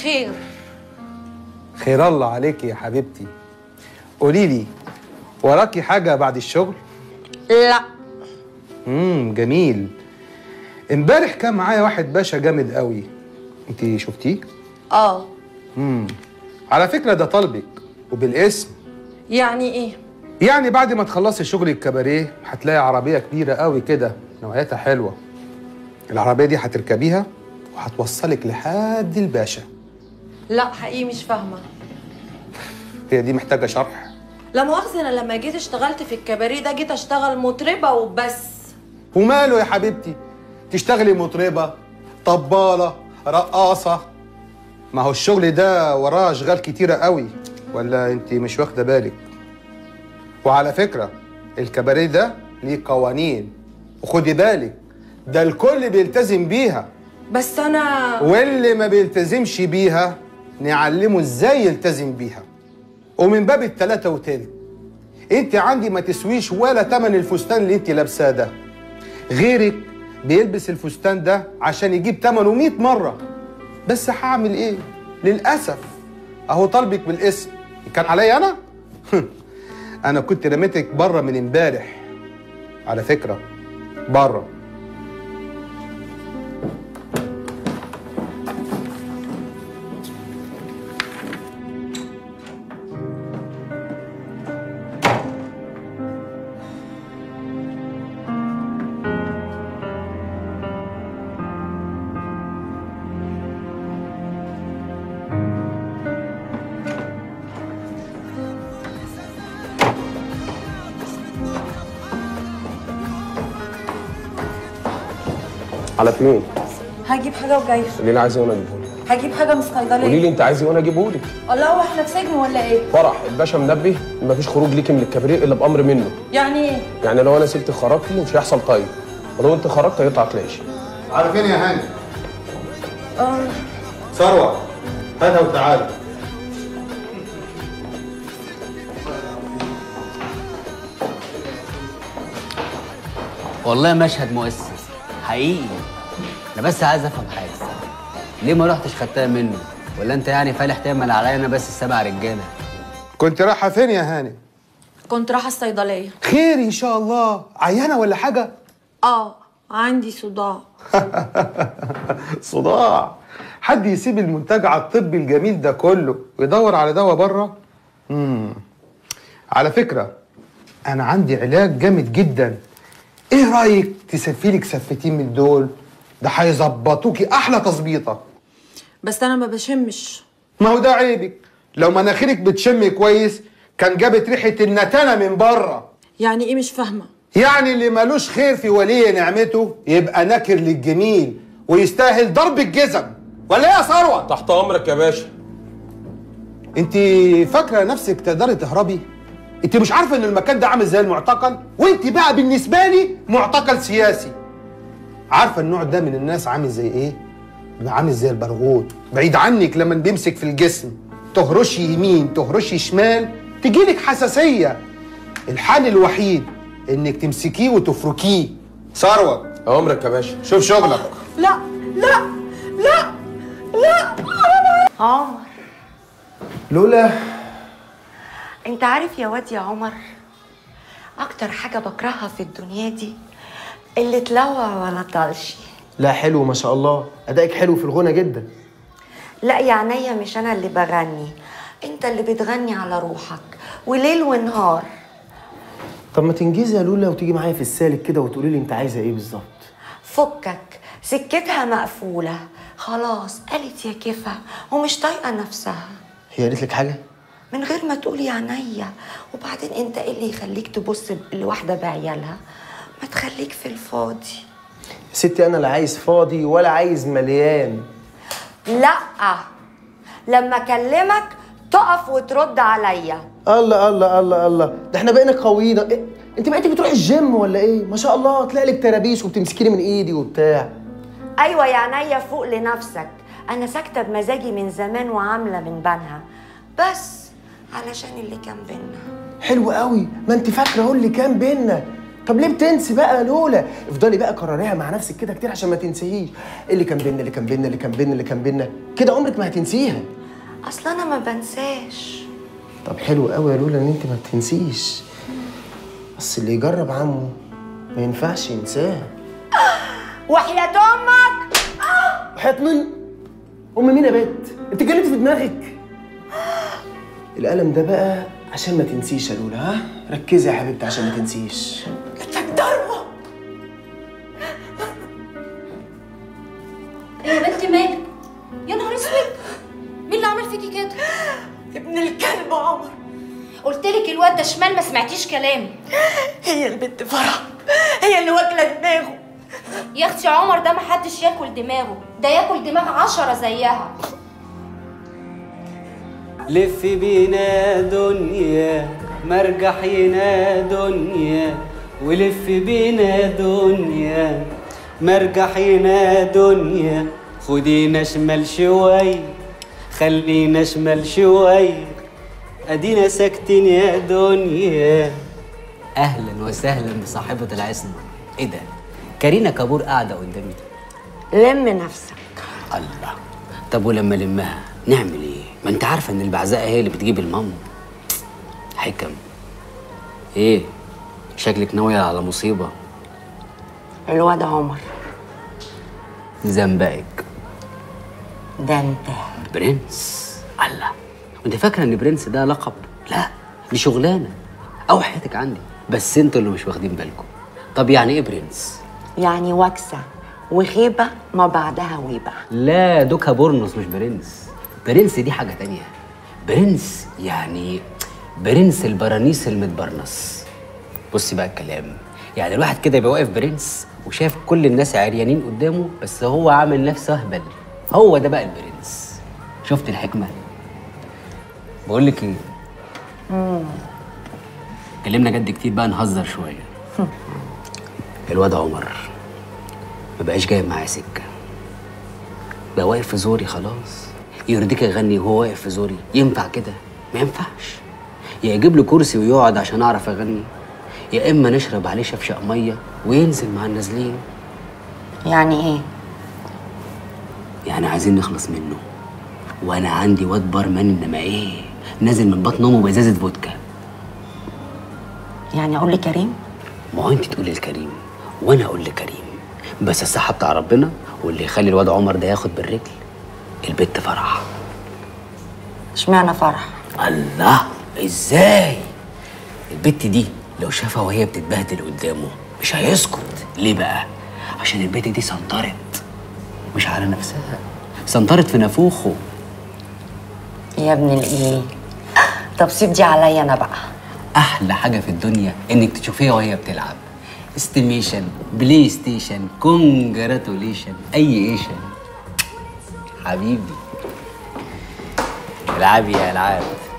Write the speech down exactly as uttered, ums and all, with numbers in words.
خير. خير الله عليكي يا حبيبتي. قولي لي، وراكي حاجة بعد الشغل؟ لا. امم جميل. امبارح كان معايا واحد باشا جامد قوي، انت شفتيه؟ اه. امم على فكرة ده طالبك وبالاسم. يعني ايه؟ يعني بعد ما تخلصي شغل الكباريه هتلاقي عربية كبيرة قوي كده نوعيتها حلوة. العربية دي هتركبيها وهتوصلك لحد الباشا. لا حقيقي مش فاهمة. هي دي محتاجة شرح؟ لا مؤاخذة، انا لما جيت اشتغلت في الكباريه ده جيت اشتغل مطربة وبس. وماله يا حبيبتي؟ تشتغلي مطربة، طبالة، رقاصة، ما هو الشغل ده وراه اشغال كتيرة قوي، ولا انت مش واخدة بالك؟ وعلى فكرة الكباريه ده ليه قوانين، وخدي بالك ده الكل بيلتزم بيها. بس انا واللي ما بيلتزمش بيها نعلمه ازاي يلتزم بيها. ومن باب التلاتة وتلت، انت عندي ما تسويش ولا تمن الفستان اللي انت لابساه ده. غيرك بيلبس الفستان ده عشان يجيب تمنه مية مرة. بس هعمل ايه؟ للأسف اهو طالبك بالاسم. كان عليا انا؟ انا كنت رميتك بره من امبارح على فكرة، بره. على اتنين. هجيب حاجة وجاية. قولي لي عايزه وانا اجيبه لك. هجيب حاجة من الصيدلية. قولي لي انت عايزه وانا اجيبه لك. الله، هو احنا في سجن ولا ايه؟ فرح الباشا منبه ان مفيش خروج ليكي من الكباريه الا بامر منه. يعني ايه؟ يعني لو انا سبت خرجتي مش هيحصل طيب، ولو انت خرجت هيقطع كلاش. على فين يا هاني؟ اه ثروة هاتها وتعالى. والله مشهد مؤثر حقيقي. انا بس عايز افهم حاجه، ليه ما رحتش خدتها منه؟ ولا انت يعني فالح تعمل عليا انا بس السبع رجاله؟ كنت رايحة فين يا هاني؟ كنت رايحة الصيدلية. خير ان شاء الله. عيانة ولا حاجة؟ اه عندي صداع. صداع؟ حد يسيب المنتجع الطبي الجميل ده كله ويدور على دواء بره؟ امم على فكرة انا عندي علاج جامد جدا. ايه رايك تسفي لك سفتين من دول؟ ده هيظبطوكي احلى تظبيطه. بس انا ما بشمش. ما هو ده عيبك. لو مناخيرك بتشم كويس كان جابت ريحه النتانه من بره. يعني ايه؟ مش فاهمه. يعني اللي مالوش خير في ولي نعمته يبقى ناكر للجميل ويستاهل ضرب الجزم. ولا ايه يا ثروه؟ تحت امرك يا باشا. انت فاكره نفسك تقدري تهربي؟ انت مش عارفه ان المكان ده عامل زي المعتقل؟ وانت بقى بالنسبه لي معتقل سياسي. عارفه النوع ده من الناس عامل زي ايه؟ عامل زي البرغوث، بعيد عنك لما بيمسك في الجسم، تهرشي يمين تهرشي شمال تجيلك حساسيه. الحل الوحيد انك تمسكيه وتفركيه. ثروه امرك يا باشا. شوف شغلك. لا لا لا لا. عمر، لولا انت عارف يا واد يا عمر، اكتر حاجة بكرهها في الدنيا دي اللي تلوع ولا طلشي. لا حلو ما شاء الله، ادائك حلو في الغنى جدا. لا يا عينيا، مش انا اللي بغني، انت اللي بتغني على روحك وليل ونهار. طب ما تنجزي يا لولا وتيجي معايا في السالك كده وتقولي لي انت عايزه ايه بالظبط. فكك، سكتها مقفولة خلاص، قالت يا كفا ومش طايقة نفسها. هي قالت لك حاجه؟ من غير ما تقول يا عينيا. وبعدين انت ايه اللي يخليك تبص لواحدة بعيالها؟ ما تخليك في الفاضي. يا ستي انا لا عايز فاضي ولا عايز مليان. لا، لما اكلمك تقف وترد عليا. الله الله الله الله، ده احنا بقينا قويين. إيه؟ انت بقيتي بتروحي الجيم ولا ايه؟ ما شاء الله، تلاقي لك ترابيس وبتمسكيني من ايدي وبتاع. ايوه يا عينيا، فوق لنفسك. انا ساكته بمزاجي من زمان وعامله من بنها، بس علشان اللي كان بينا. حلو قوي، ما انت فاكره اهو اللي كان بينا. طب ليه بتنسي بقى يا لولا؟ افضلي بقى كرريها مع نفسك كده كتير عشان ما تنسيهيش. اللي كان بينا اللي كان بينا اللي كان بينا اللي كان بينا كده عمرك ما هتنسيها. اصل انا ما بنساش. طب حلو قوي يا لولا ان انت ما بتنسيش. بس اللي يجرب عمه ما ينفعش ينساه. وحياة امك. وحياة مين؟ ام مين يا بنت؟ انت اتجننتي في دماغك؟ القلم ده بقى عشان ما تنسيش يا لولا. ها ركزي يا حبيبتي عشان ما تنسيش. لك ضربه. ايه يا بنتي مالك؟ يا نهار اسود، مين اللي عمل فيكي كده؟ ابن الكلب عمر. قلت لك الواد ده شمال، ما سمعتيش كلامي. هي البنت فرح، هي اللي واكله دماغه. يا اختي عمر ده ما حدش ياكل دماغه، ده ياكل دماغ عشرة زيها. لف بينا دنيا مرجحينا دنيا، ولف بينا دنيا مرجحينا دنيا، خدينا شمال شوي خلينا شمال شوي، ادينا ساكتين يا دنيا. اهلا وسهلا بصاحبة العصمة. ايه ده؟ كارينا كابور قاعدة قدامي دي. لم نفسك. الله. طب ولما لمها نعمل ايه؟ ما انت عارفة ان البعزقة هي اللي بتجيب المام. حكم. ايه؟ شكلك ناوية على مصيبة. الواد عمر زنبقك. ده انت برنس. الله. وانت فاكرة ان برنس ده لقب؟ لا، دي شغلانة. او حياتك عندي، بس انتوا اللي مش واخدين بالكم. طب يعني ايه برنس؟ يعني وكسه وغيبه ما بعدها ويبه. لا، دوكا بورنوس مش برنس. برنس دي حاجة تانية. برنس يعني برنس البرانيس المتبرنس. بصي بقى الكلام، يعني الواحد كده يبقى واقف برنس وشايف كل الناس عريانين قدامه، بس هو عامل نفسه اهبل. هو ده بقى البرنس. شفت الحكمة؟ بقول لك ايه؟ امم كلمنا جد كتير بقى، نهزر شوية. الواد عمر ما بقاش جايب معايا سكة، بقى واقف في زوري خلاص. يرضيك اغني وهو واقف في زوري؟ ينفع كده؟ ما ينفعش. يا يجيب له كرسي ويقعد عشان اعرف اغني، يا اما نشرب عليه شفشق ميه وينزل مع النازلين. يعني ايه؟ يعني عايزين نخلص منه. وانا عندي واد بارمان، انما ايه، نازل من بطن امه بازازه فودكا. يعني اقول لكريم؟ ما هو انت تقولي لكريم وانا اقول لكريم، بس الصحه بتاع ربنا، واللي يخلي الواد عمر ده ياخد بالرجل البت فرح. اشمعنى فرح؟ الله، ازاي؟ البت دي لو شافها وهي بتتبهدل قدامه مش هيسكت. ليه بقى؟ عشان البت دي سنطرت، مش على نفسها، سنطرت في نافوخه. يا ابن الايه؟ طب سيب دي عليا انا بقى. احلى حاجه في الدنيا انك تشوفيها وهي بتلعب استيميشن، بلاي ستيشن، كونجراتوليشن، اي ايشن. حبيبي العبي يا العاب.